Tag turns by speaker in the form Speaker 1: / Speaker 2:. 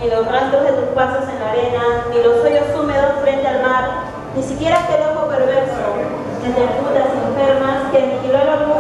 Speaker 1: ni los rastros de tus pasos en la arena, ni los hoyos húmedos frente al mar, ni siquiera aquel ojo perverso, entre putas enfermas que aniquiló el orgullo